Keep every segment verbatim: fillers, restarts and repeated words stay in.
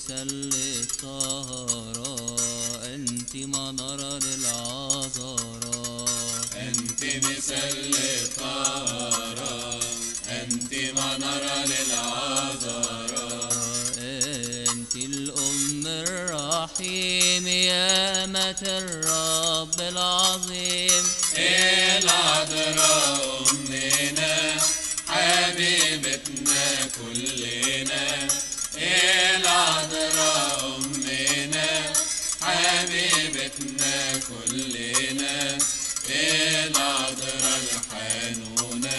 مثال الطهارة، أنت منارة للعذراء. أنت مثال الطهارة، أنت منارة للعذراء. أنت الأم الرحيم يا أمة الرب العظيم. العذراء أمنا حبيبتنا كلنا، العذراء أمنا حبيبتنا كلنا، العذراء الحنونة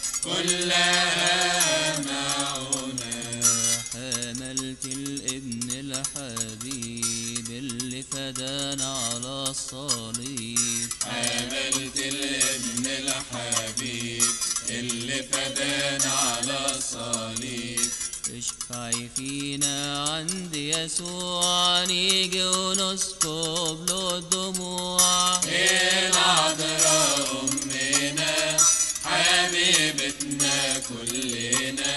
كلها معونا. حملت الابن الحبيب اللي فدانا على الصليب. حملت الابن الحبيب اللي فدانا على الصليب. اشفعي فينا عند يسوع، نيجي ونسكب له الدموع. العذراء أمنا حبيبتنا كلنا،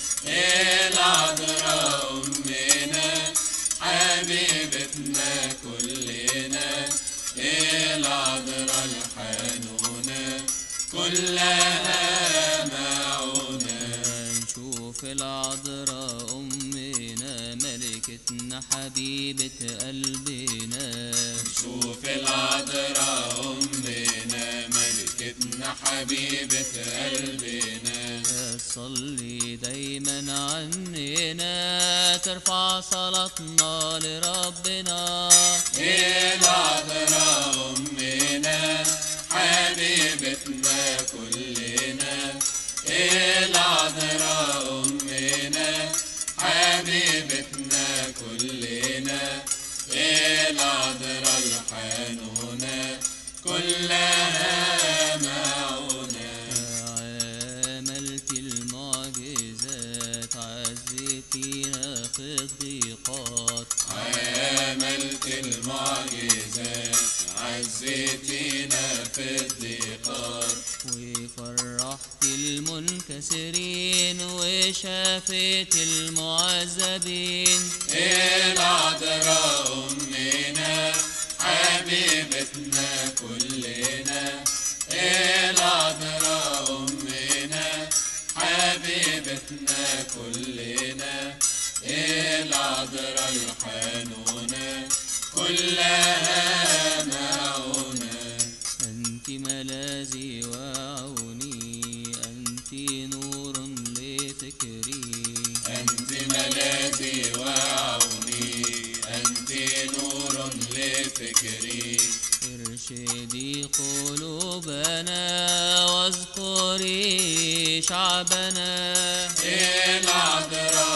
العذراء أمنا حبيبتنا كلنا، العذراء الحنونة كلها معونا. نشوف العذراء أمنا ملكتنا حبيبة قلبنا. نشوف العذراء أمنا ملكتنا حبيبة قلبنا. صلي دايما عننا، ترفع صلاتنا لربنا. العذراء أمنا حبيبتنا كلنا، العذراء أمنا حبيبتنا كلنا، العذراء الحنونة كلها معونا. عملت المعجزات، عزتينا في الضيقات. عملت المعجزات، عزتينا في الضيقات. وفرحت المنكسرين وشافت المعذبين. العذراء أمنا حبيبتنا كلنا، العذراء أمنا حبيبتنا كلنا، العذراء الحنونة كلها معونا. أنت ملاذي وعوني، أنت نور لفكري. أنت ملاذي وعوني، أنت نور لفكري. ارشدي قلوبنا واذكري شعبنا. العذراء